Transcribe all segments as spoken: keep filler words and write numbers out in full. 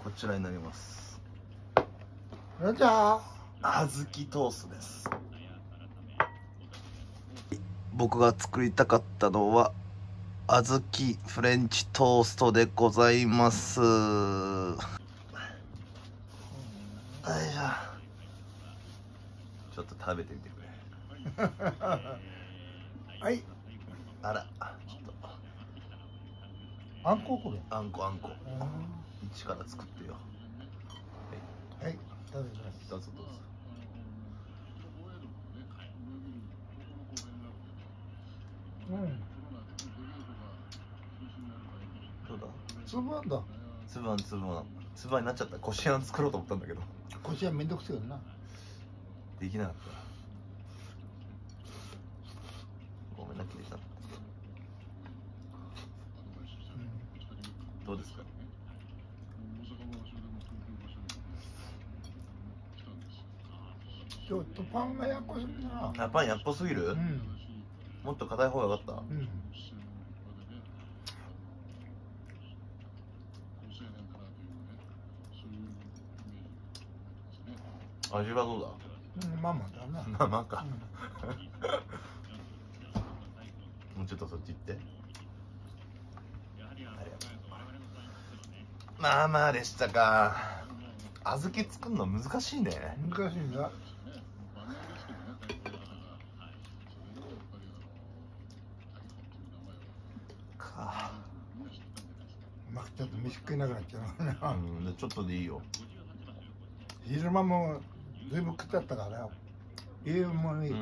こちらになります。 じゃあ小豆トーストです。僕が作りたかったのは小豆フレンチトーストでございます。よいしょ。ちょっと食べてみてくれ。 はい。 あら、ちょっとあんここれ。 あんこあんこ。一から作ってよ。 はい。食べます。 どうぞどうぞ。 うん。 どうだ。 粒あんだ。 粒あん粒あん粒あんになっちゃった。こしあん作ろうと思ったんだけど。 こしあんめんどくせえよな。 できなかった。ごめんな、切れた。どうですか。 ちょっとパンがやっこすぎな。 あ、パンやっこすぎる。うん、もっと硬い方がよかった。うん、味はどうだ。 うん、まあまあだな。 まあまあか。うん、もうちょっとそっち行って。まあまあでしたか。小豆作るの難しいね。 難しいんだ。 か。 まあちょっと飯食えなくなっちゃうな。 うん、でちょっとでいいよ。 昼間もずいぶん食っちゃったから。栄養もいい。うん、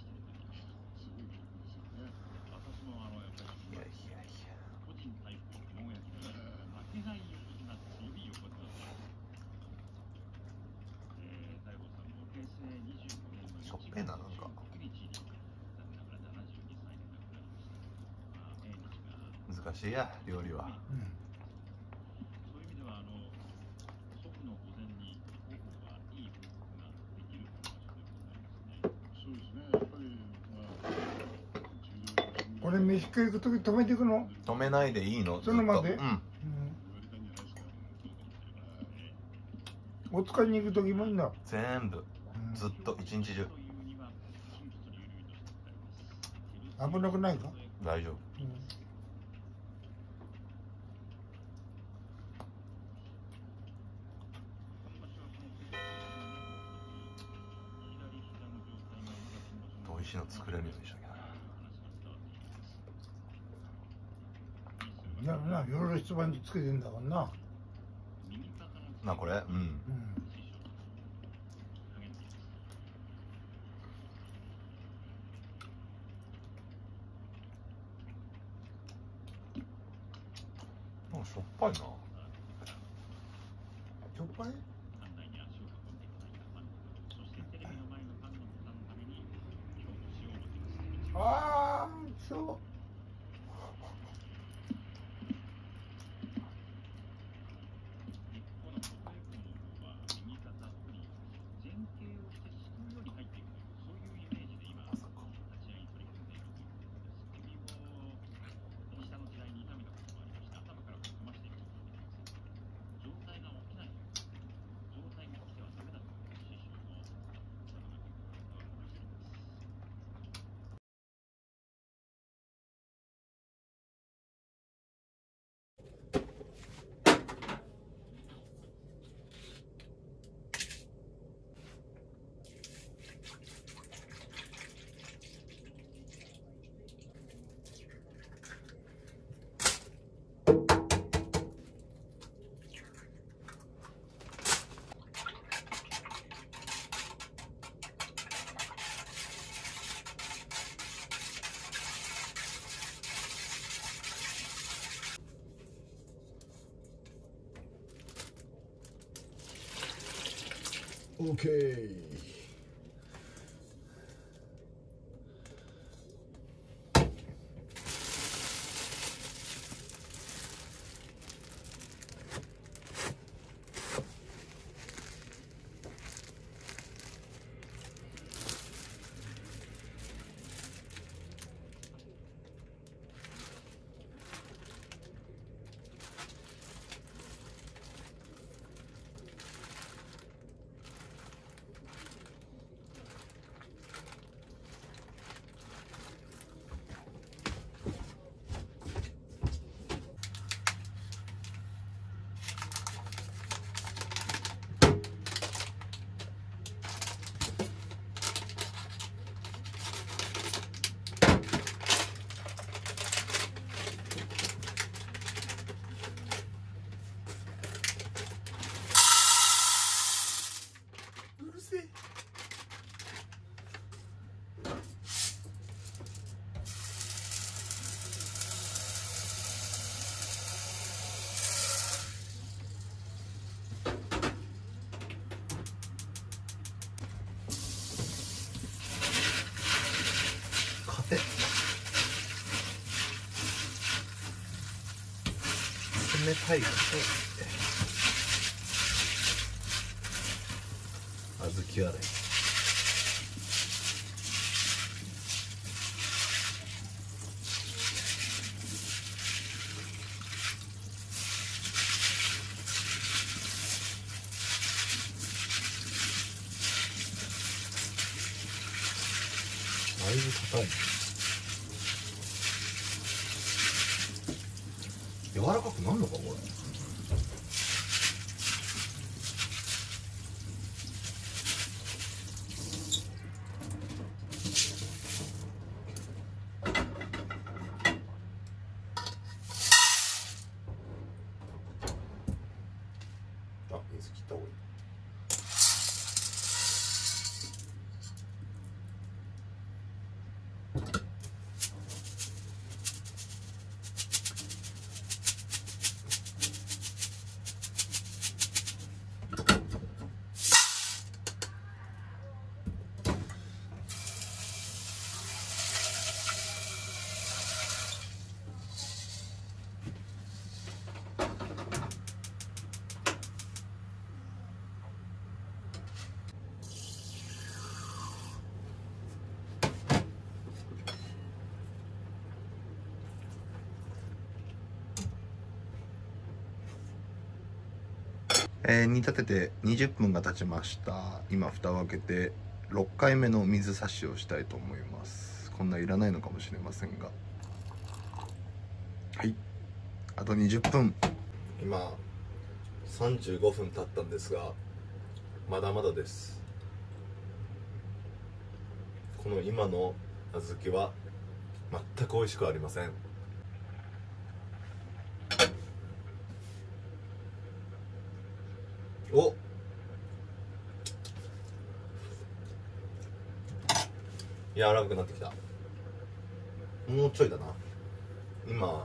しょっぺーな、なんか難しいや料理は。うん、 これ飯食い行く時止めていくの？ 止めないでいいの？ そのままで。うん、うん、お使いに行く時もいいんだ。 全部、うん、ずっと一日中。 危なくないか？ 大丈夫。うん、美味しいの作れるようにしなきゃな。 いやな、いろいろ一番につけてんだからな。 な、これ、うん。うん、なんかしょっぱいな。しょっぱい？ああ、そう。 オーケー。 冷たい小豆洗い。だいぶ硬い。柔らかくなるのかこれ。あ、水切った方がいい。えー、煮立ててにじゅっぷんが経ちました。今蓋を開けてろっかいめの水差しをしたいと思います。こんないらないのかもしれませんが、はい、あとにじゅっぷん。今さんじゅうごふん経ったんですが、まだまだです。この今の小豆は全く美味しくありません。お、柔らかくなってきた。もうちょいだな。今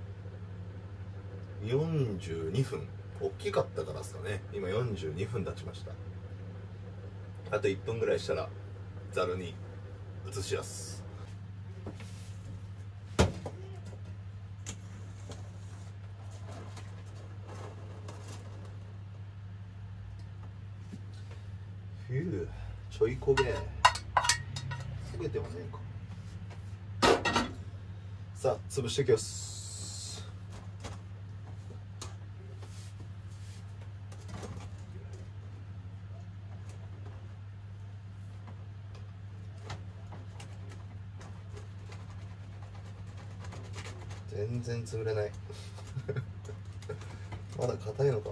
よんじゅうにふん、大きかったからですかね。今よんじゅうにふん経ちました。あといっぷんぐらいしたらざるに移しやす。ふう、ちょい焦げ。焦げてはねえか。さあ潰していきます。全然潰れないまだ硬いのか。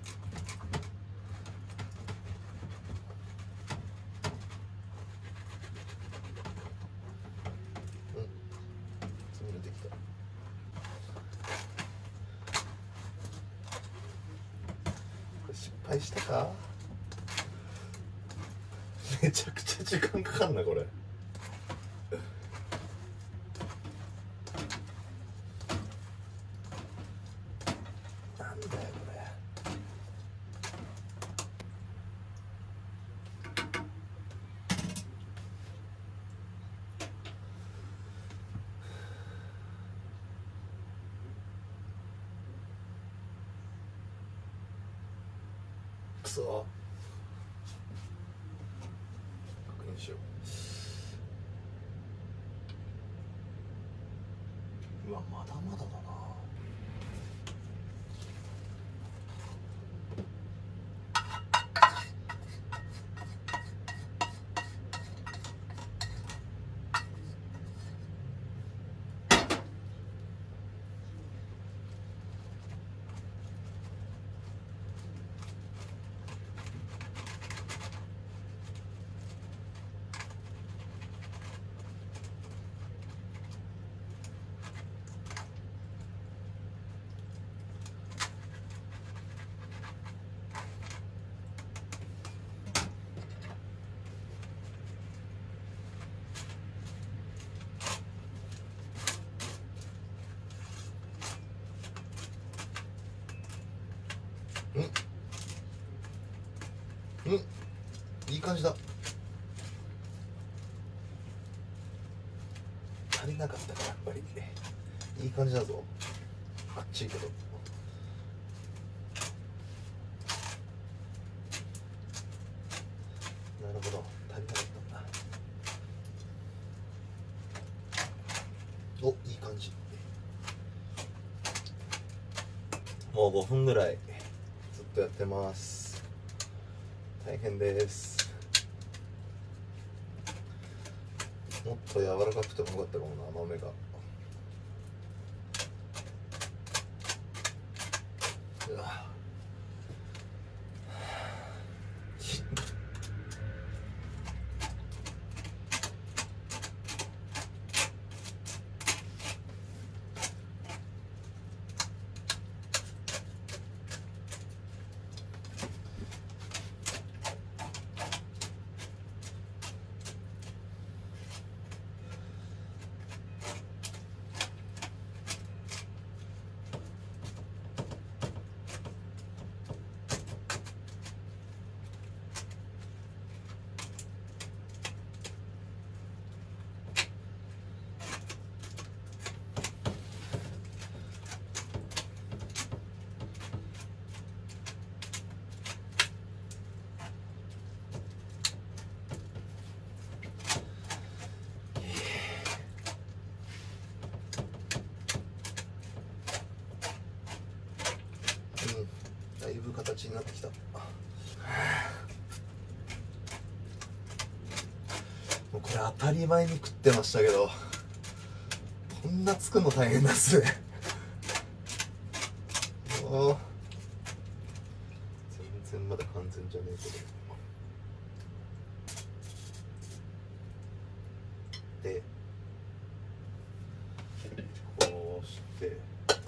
失敗したか。めちゃくちゃ時間かかんなこれ。なんだよこれ。くそ。確認しよう。うわ、まだまだだな。うん、いい感じだ。足りなかったかやっぱり。いい感じだぞ。あっちいけど。 もうごふんぐらいずっとやってます。大変です。もっと柔らかくてもよかったかもな、豆が。うわだいぶ形になってきた。もうこれ当たり前に食ってましたけど、こんな作るの大変なんですね。もう全然まだ完全じゃねえけど。でこうして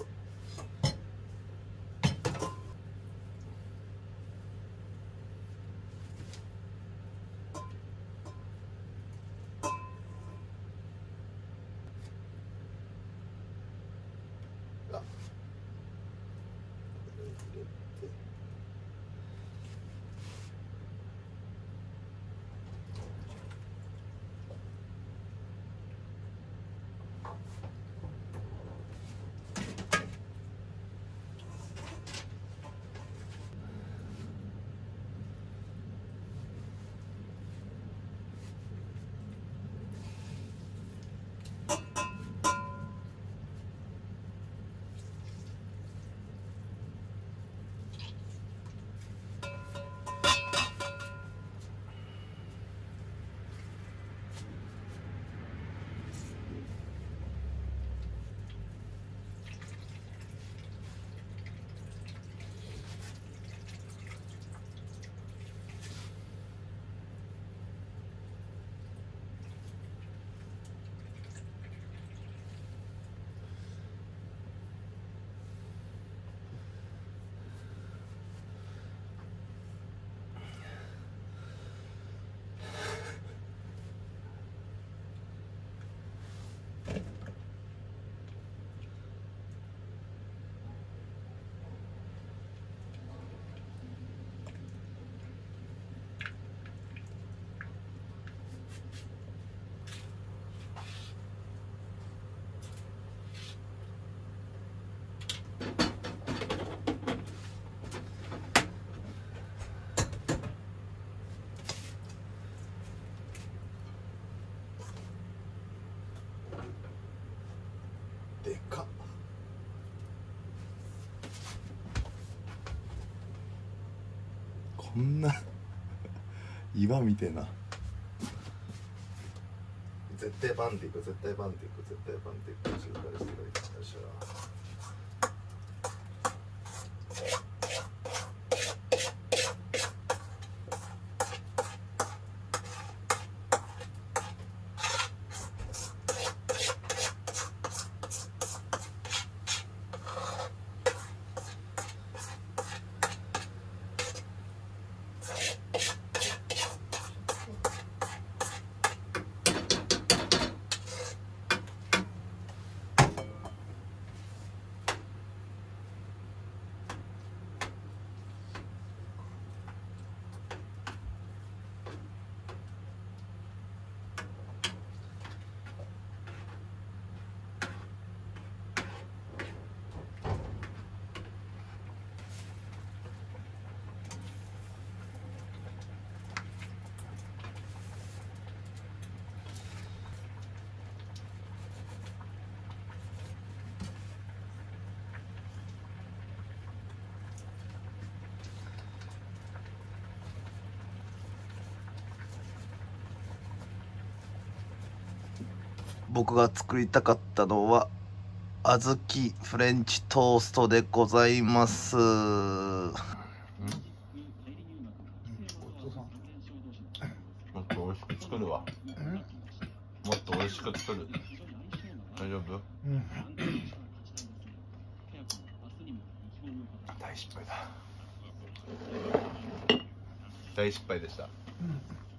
が入れて、でかっ。こんな岩みてえな。絶対バンっていく、絶対バンっていく、絶対バンっていく。静かにしてくれ。よっしゃ。 僕が作りたかったのは小豆フレンチトーストでございます。もっと美味しく作るわ。もっと美味しく作る。大丈夫？うん。大失敗だ。大失敗でした。うん